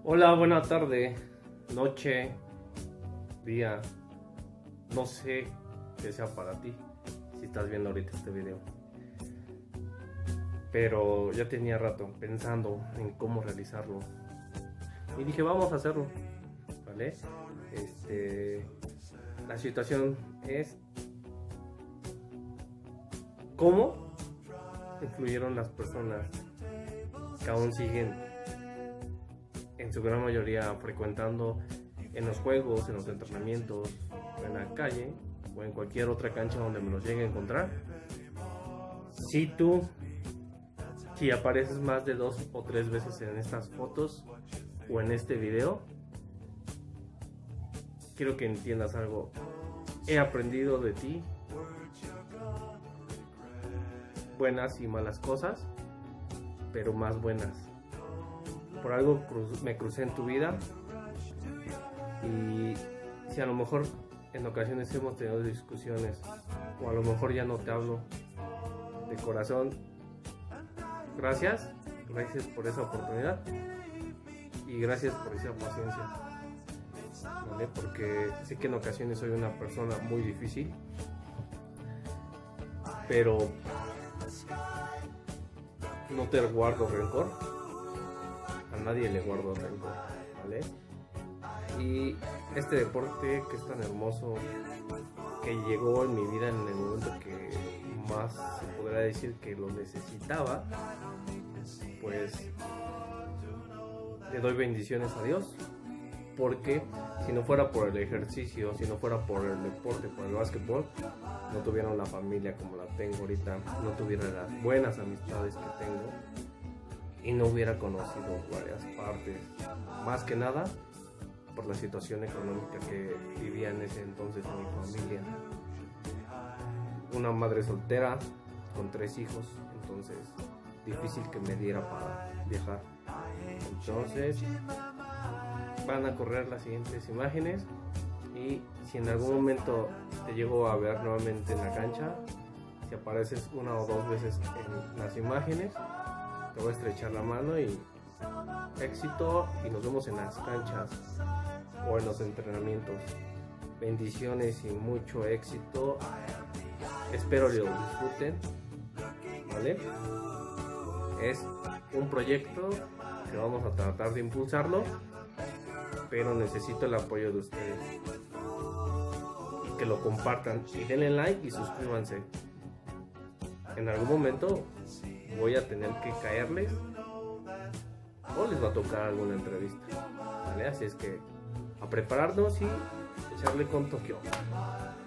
Hola, buena tarde, noche, día, no sé qué sea para ti si estás viendo ahorita este video, pero ya tenía rato pensando en cómo realizarlo y dije vamos a hacerlo, ¿vale? La situación es cómo influyeron las personas que aún siguen en su gran mayoría frecuentando en los juegos, en los entrenamientos, en la calle o en cualquier otra cancha donde me los llegue a encontrar. Si apareces más de 2 o 3 veces en estas fotos o en este video, quiero que entiendas algo. He aprendido de ti buenas y malas cosas, pero más buenas. Por algo me crucé en tu vida, y si a lo mejor en ocasiones hemos tenido discusiones o a lo mejor ya no te hablo, de corazón, gracias por esa oportunidad y gracias por esa paciencia, ¿vale? Porque sé que en ocasiones soy una persona muy difícil, pero no te guardo rencor, a nadie le guardo rencor, ¿vale? Y este deporte que es tan hermoso, que llegó en mi vida en el momento que más se podría decir que lo necesitaba, pues le doy bendiciones a Dios, porque si no fuera por el ejercicio, si no fuera por el deporte, por el básquetbol, no tuviera una familia como la tengo ahorita, no tuviera las buenas amistades que tengo y no hubiera conocido varias partes, más que nada por la situación económica que vivía en ese entonces mi familia. Una madre soltera con 3 hijos, entonces difícil que me diera para viajar. Entonces van a correr las siguientes imágenes, y si en algún momento te llego a ver nuevamente en la cancha, si apareces 1 o 2 veces en las imágenes, te voy a estrechar la mano y éxito, y nos vemos en las canchas o en los entrenamientos. Bendiciones y mucho éxito, espero lo disfruten, ¿vale? Es un proyecto que vamos a tratar de impulsarlo, pero necesito el apoyo de ustedes y que lo compartan y denle like y suscríbanse. En algún momento voy a tener que caerles o les va a tocar alguna entrevista, ¿vale? Así es que a prepararnos y echarle con Tokio.